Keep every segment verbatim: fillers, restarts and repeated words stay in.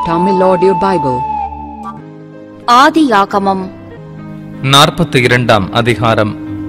Tamil Audio Bible. ஆதியாகமம் நாற்பத்தி இரண்டாம் அதிகாரம்.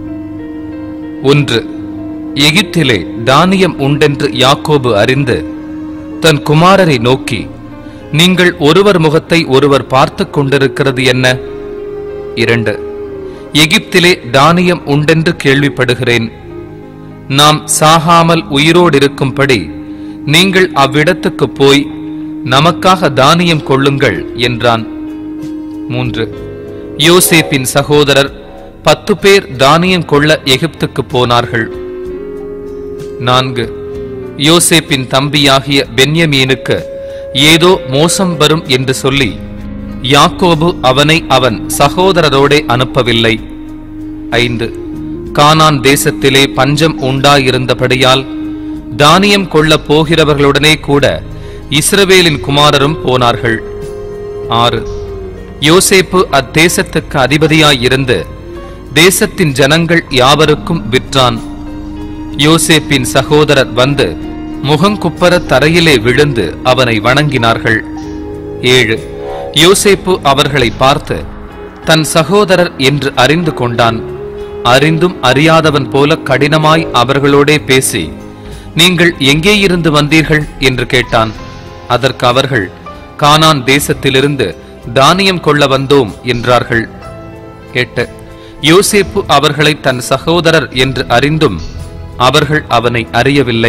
ஒன்று. எகிப்திலே தானியம் உண்டென்று யாக்கோபு அறிந்து தன் குமாரரை நோக்கி, நீங்கள் ஒருவர் முகத்தை ஒருவர் பார்த்துக் கொண்டிருக்கிறது என்ன? இரண்டு. எகிப்திலே தானியம் உண்டென்று கேள்விப்படுகிறேன். நாம் சாகாமல் உயிரோடிருக்கும்படி நீங்கள் அவ்விடத்துக்கு போய் நமக்காக தானியம் கொள்ளுங்கள் என்றான். மூன்று. யோசேப்பின் சகோதரர் பத்து பேர் தானியம் கொள்ள எகிப்துக்கு போனார்கள். நான்கு. யோசேப்பின் தம்பியாகிய பென்யமீனுக்கு ஏதோ மோசம் வரும் என்று சொல்லி யாக்கோபு அவனை அவன் சகோதரரோடே அனுப்பவில்லை. ஐந்து. கானான் தேசத்திலே பஞ்சம் உண்டாயிருந்தபடியால் தானியம் கொள்ள போகிறவர்களுடனே கூட இஸ்ரவேலின் குமாரரும் போனார்கள். ஆறு. யோசேப்பு அத்தேசத்துக்கு அதிபதியாயிருந்து தேசத்தின் ஜனங்கள் யாவருக்கும் விற்றான். யோசேப்பின் சகோதரர் வந்து முகங்குப்பர தரையிலே விழுந்து அவனை வணங்கினார்கள். ஏழு. யோசேப்பு அவர்களை பார்த்து தன் சகோதரர் என்று அறிந்து கொண்டான். அறிந்தும் அறியாதவன் போல கடினமாய் அவர்களோடே பேசி, நீங்கள் எங்கே இருந்து வந்தீர்கள் என்று கேட்டான். அதற்கு அவர்கள், கானான் தேசத்திலிருந்து தானியம் கொள்ள வந்தோம் என்றார்கள். எட்டு. யோசேப்பு அவர்களை தன் சகோதரர் என்று அறிந்தும் அவர்கள் அவனை அறியவில்லை.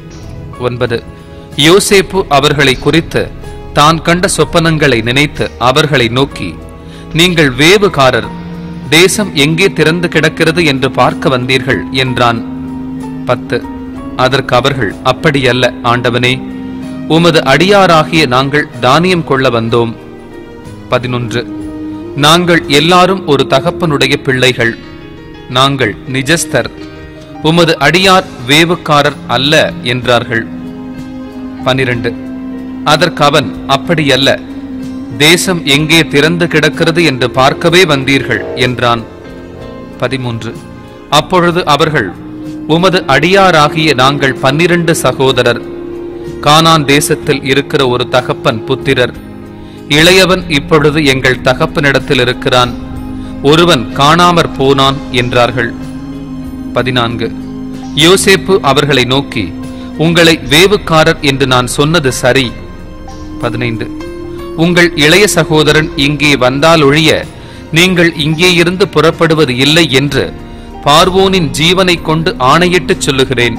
ஒன்பது. யோசேப்பு அவர்களை குறித்து தான் கண்ட சொப்பனங்களை நினைத்து அவர்களை நோக்கி, நீங்கள் வேவுகாரர், தேசம் எங்கே திறந்து கிடக்கிறது என்று பார்க்க வந்தீர்கள் என்றான். பத்து. அதற்கு அவர்கள், அப்படியல்ல ஆண்டவனே, உமது அடியாராகிய நாங்கள் தானியம் கொள்ள வந்தோம். பதினொன்று. நாங்கள் எல்லாரும் ஒரு தகப்பனுடைய பிள்ளைகள், நாங்கள் நிஜஸ்தர், உமது அடியார் வேவுக்காரர் அல்ல என்றார்கள். பனிரெண்டு. அதற்கு அவன், அப்படியல்ல, தேசம் எங்கே திறந்து கிடக்கிறது என்று பார்க்கவே வந்தீர்கள் என்றான். பதிமூன்று. அப்பொழுது அவர்கள், உமது அடியாராகிய நாங்கள் பன்னிரண்டு சகோதரர், கானான் தேசத்தில் இருக்கிற ஒரு தகப்பன் புத்திரர், இளையவன் இப்பொழுது எங்கள் தகப்பனிடத்தில் இருக்கிறான், ஒருவன் காணாமற் போனான் என்றார்கள். பதினான்கு. யோசேப்பு அவர்களை நோக்கி, உங்களை வேவுக்காரர் என்று நான் சொன்னது சரி. பதினைந்து. உங்கள் இளைய சகோதரன் இங்கே வந்தாலொழிய நீங்கள் இங்கே இருந்து புறப்படுவது இல்லை என்று பார்வோனின் ஜீவனை கொண்டு ஆணையிட்டுச் சொல்லுகிறேன்.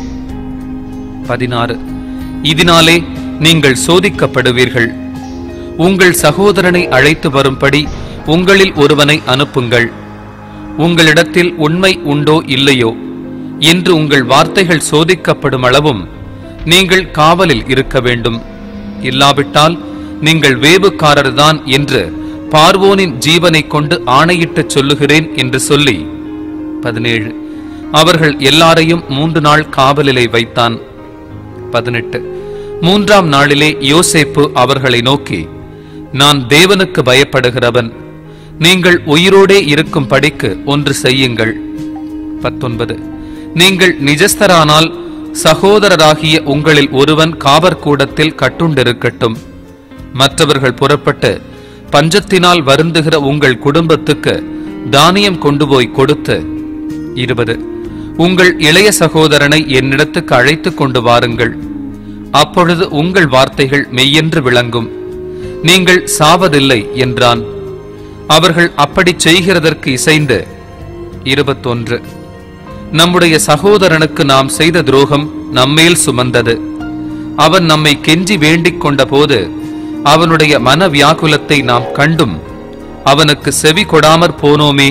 பதினாறு. இதனாலே நீங்கள் சோதிக்கப்படுவீர்கள். உங்கள் சகோதரனை அழைத்து வரும்படி உங்களில் ஒருவனை அனுப்புங்கள். உங்களிடத்தில் உண்மை உண்டோ இல்லையோ என்று உங்கள் வார்த்தைகள் சோதிக்கப்படும் அளவும் நீங்கள் காவலில் இருக்க வேண்டும். இல்லாவிட்டால் நீங்கள் வேவுக்காரர்தான் என்று பார்வோனின் ஜீவனை கொண்டு ஆணையிட்டுச் சொல்லுகிறேன் என்று சொல்லி. பதினேழு. அவர்கள் எல்லாரையும் மூன்று நாள் காவலிலே வைத்தான். பதினெட்டு. மூன்றாம் நாளிலே யோசேப்பு அவர்களை நோக்கி, நான் தேவனுக்கு பயப்படுகிறவன், நீங்கள் உயிரோடே இருக்கும் படிக்கு ஒன்று செய்யுங்கள். பத்தொன்பது. நீங்கள் நிஜஸ்தரானால் சகோதரராகிய உங்களில் ஒருவன் காவற்கூடத்தில் கட்டுண்டிருக்கட்டும். மற்றவர்கள் புறப்பட்டு பஞ்சத்தினால் வருந்துகிற உங்கள் குடும்பத்துக்கு தானியம் கொண்டு போய் கொடுத்து. இருபது. உங்கள் இளைய சகோதரனை என்னிடத்துக்கு அழைத்துக் கொண்டு வாருங்கள். அப்பொழுது உங்கள் வார்த்தைகள் மெய்யென்று விளங்கும், நீங்கள் சாவதில்லை என்றான். அவர்கள் அப்படி செய்கிறதற்கு இசைந்து. இருபத்தொன்று. நம்முடைய சகோதரனுக்கு நாம் செய்த துரோகம் நம்மேல் சுமந்தது. அவன் நம்மை கெஞ்சி வேண்டிக் கொண்ட போது அவனுடைய மன வியாக்குலத்தை நாம் கண்டும் அவனுக்கு செவி கொடாமற் போனோமே.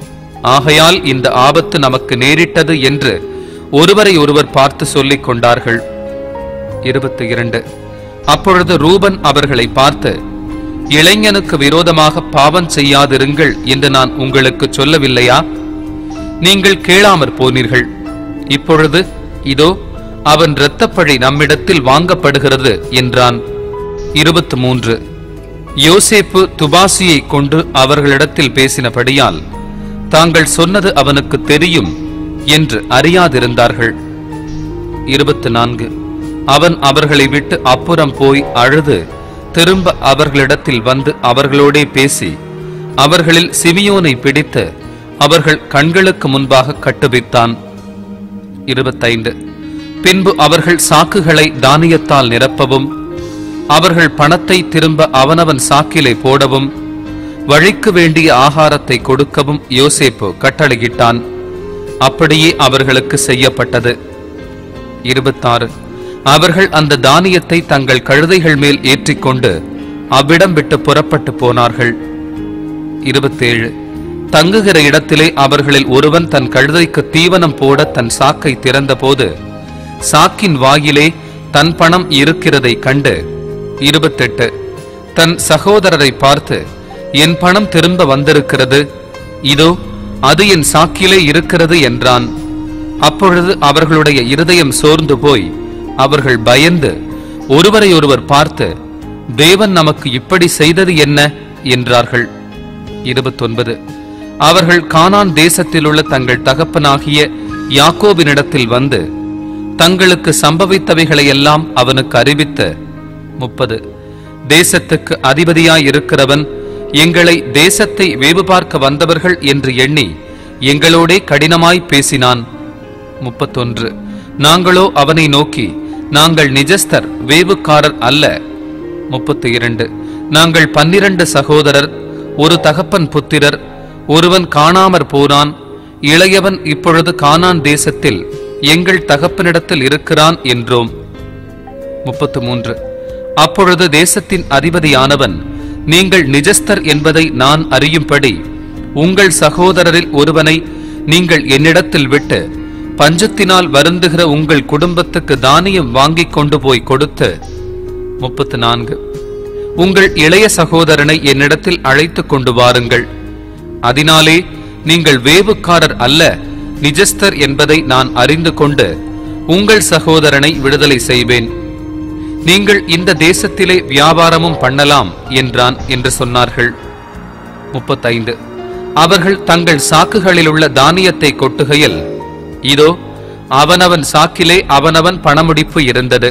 ஆகையால் இந்த ஆபத்து நமக்கு நேரிட்டது என்று ஒருவரை ஒருவர் பார்த்து சொல்லிக் கொண்டார்கள். இருபத்தி இரண்டு. அப்பொழுது ரூபன் அவர்களை பார்த்து, இளைஞனுக்கு விரோதமாக பாவம் செய்யாதிருங்கள் என்று நான் உங்களுக்கு சொல்லவில்லையா? நீங்கள் கேளாமற் போனீர்கள். இப்பொழுது இதோ அவன் இரத்தப்பழி நம்மிடத்தில் வாங்கப்படுகிறது என்றான். இருபத்தி மூன்று. யோசேப்பு துபாசியை கொண்டு அவர்களிடத்தில் பேசினபடியால் தாங்கள் சொன்னது அவனுக்கு தெரியும் என்று அறியாதிருந்தார்கள். இருபத்தி நான்கு. அவன் அவர்களை விட்டு அப்புறம் போய் அழுது திரும்ப அவர்களிடத்தில் வந்து அவர்களோடே பேசி அவர்களில் சிமியோனை பிடித்து அவர்கள் கண்களுக்கு முன்பாக கட்டுவித்தான். இருபத்தைந்து. பின்பு அவர்கள் சாக்குகளை தானியத்தால் நிரப்பவும் அவர்கள் பணத்தை திரும்ப அவனவன் சாக்கிலே போடவும் வழிக்கு வேண்டிய ஆகாரத்தை கொடுக்கவும் யோசேப்பு கட்டளையிட்டான். அப்படியே அவர்களுக்கு செய்யப்பட்டது. இருபத்தாறு. அவர்கள் அந்த தானியத்தை தங்கள் கழுதைகள் மேல் ஏற்றிக்கொண்டு அவ்விடம் விட்டு புறப்பட்டு போனார்கள். இருபத்தேழு. தங்குகிற இடத்திலே அவர்களில் ஒருவன் தன் கழுதைக்கு தீவனம் போட தன் சாக்கை திறந்தபோது சாக்கின் வாயிலே தன் பணம் இருக்கிறதை கண்டு இருபத்தெட்டு. தன் சகோதரரை பார்த்து, என் பணம் திரும்ப வந்திருக்கிறது, இதோ அது என் சாக்கிலே இருக்கிறது என்றான். அப்பொழுது அவர்களுடைய இருதயம் சோர்ந்து போய் அவர்கள் பயந்து ஒருவரை ஒருவர் பார்த்து, தேவன் நமக்கு இப்படி செய்தது என்ன என்றார்கள். இருபத்தொன்பது. அவர்கள் கானான் தேசத்தில் உள்ள தங்கள் தகப்பனாகிய யாக்கோபினிடத்தில் வந்து தங்களுக்கு சம்பவித்தவைகளையெல்லாம் அவனுக்கு அறிவித்து முப்பது. தேசத்துக்கு அதிபதியாயிருக்கிறவன் எங்களை தேசத்தை வேவு பார்க்க வந்தவர்கள் என்று எண்ணி எங்களோடே கடினமாய் பேசினான். முப்பத்தொன்று. நாங்களோ அவனை நோக்கி, நாங்கள் நிஜஸ்தர், வேவுக்காரர் அல்ல. முப்பத்தி இரண்டு. நாங்கள் பன்னிரண்டு சகோதரர், ஒரு தகப்பன் புத்திரர், ஒருவன் காணாமற் போனான், இளையவன் இப்பொழுது கானான் தேசத்தில் எங்கள் தகப்பனிடத்தில் இருக்கிறான் என்றோம். முப்பத்து மூன்று. அப்பொழுது தேசத்தின் அதிபதியானவன், நீங்கள் நிஜஸ்தர் என்பதை நான் அறியும்படி உங்கள் சகோதரரில் ஒருவனை நீங்கள் என்னிடத்தில் விட்டு பஞ்சத்தினால் வருந்துகிற உங்கள் குடும்பத்துக்கு தானியம் வாங்கிக் கொண்டு போய் கொடுத்து முப்பத்து நான்கு. உங்கள் இளைய சகோதரனை என்னிடத்தில் அழைத்துக் கொண்டு வாருங்கள், அதனாலே நீங்கள் வேவுக்காரர் அல்ல நிஜஸ்தர் என்பதை நான் அறிந்து கொண்டு உங்கள் சகோதரனை விடுதலை செய்வேன். நீங்கள் இந்த தேசத்திலே வியாபாரமும் பண்ணலாம் என்றான் என்று சொன்னார்கள். முப்பத்தைந்து. அவர்கள் தங்கள் சாக்குகளில் உள்ள தானியத்தை கொட்டுகையில் இதோ அவனவன் சாக்கிலே அவனவன் பணமுடிப்பு இருந்தது.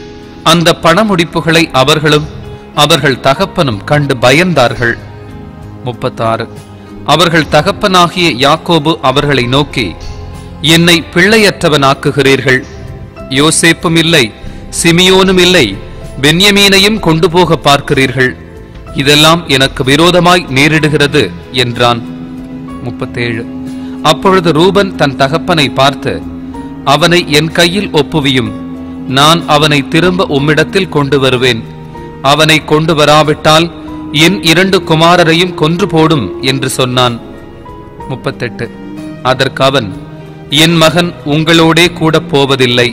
அந்த பணமுடிப்புகளை அவர்களும் அவர்கள் தகப்பனும் கண்டு பயந்தார்கள். முப்பத்தாறு. அவர்கள் தகப்பனாகிய யாக்கோபு அவர்களை நோக்கி, என்னை பிள்ளையற்றவனாக்குகிறீர்கள், யோசேப்பும் இல்லை, சிமியோனும் இல்லை, பென்யமீனையும் கொண்டு போக பார்க்கிறீர்கள், இதெல்லாம் எனக்கு விரோதமாய் நேரிடுகிறது என்றான். முப்பத்தேழு. அப்பொழுது ரூபன் தன் தகப்பனை பார்த்து, அவனை என் கையில் ஒப்புவியும், நான் அவனை திரும்ப உம்மிடத்தில் கொண்டு வருவேன், அவனை கொண்டு வராவிட்டால் என் இரண்டு குமாரரையும் கொன்று போடும் என்று சொன்னான். முப்பத்தெட்டு. அதற்கு அவன், என் மகன் உங்களோடே கூட போவதில்லை,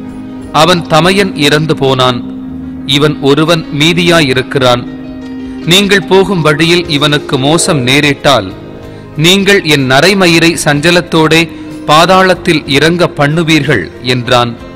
அவன் தமையன் இறந்து போனான், இவன் ஒருவன் மீதியாயிருக்கிறான், நீங்கள் போகும் வழியில் இவனுக்கு மோசம் நேரிட்டால் நீங்கள் என் நரைமயிரை சஞ்சலத்தோடே பாதாளத்தில் இறங்க பண்ணுவீர்கள் என்றான்.